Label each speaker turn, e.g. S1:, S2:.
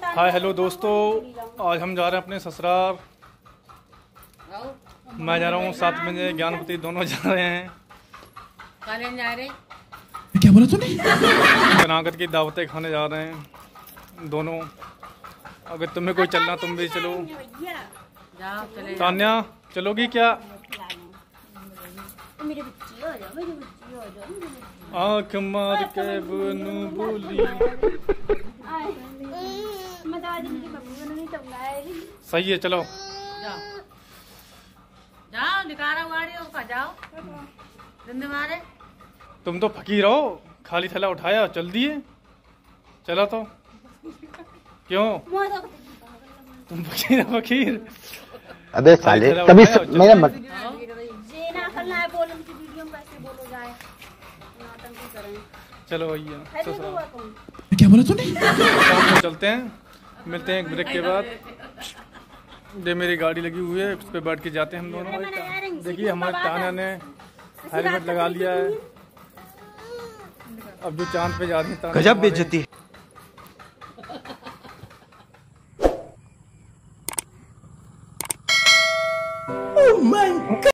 S1: Hi hello दोस्तों, आज हम जा रहे हैं अपने ससुराल। मैं जा रहा हूँ, 7 बजे ज्ञानपति दोनों जा रहे हैं।
S2: जा रहे
S3: क्या बोला तूने?
S1: कनागत की दावतें खाने जा रहे हैं दोनों। अगर तुम्हें कोई चलना तुम भी चलो। तान्या चलोगी क्या? आँख मार के बनू बोली। सही है, चलो
S2: जाओ निकारा गाड़ी ऊपर जाओ। जिंदे मारे
S1: तुम तो फकीर हो, खाली थैला उठाया चल दिए। चलो तो क्यों तुम फकीर हो? फकीर
S4: अबे साले कभी मेरा मत
S1: चलो भैया
S3: क्या बोला तूने?
S1: शाम को चलते हैं, मिलते हैं एक ब्रेक के बाद। ये मेरी गाड़ी लगी हुई है, उस पर बैठ के जाते हैं हम दोनों। देखिए हमारे तान्या ने हेलमेट लगा लिया है। अब जो चांद पे जा रही है,
S4: गजब बेइज्जती है।